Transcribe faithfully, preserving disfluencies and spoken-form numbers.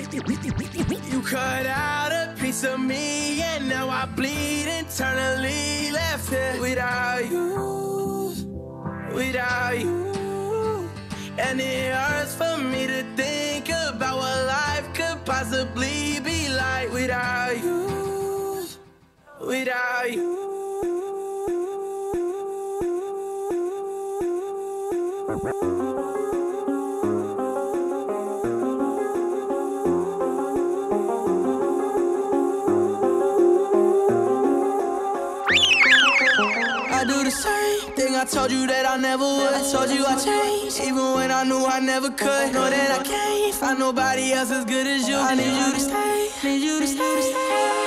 You cut out a piece of me, and now I bleed internally. Left here without you, without you. And it hurts for me to think about what life could possibly be like without you, without you. I do the same thing I told you that I never would. I told you I changed, even when I knew I never could. Know that I can't find nobody else as good as you. I need you to stay, need you to stay.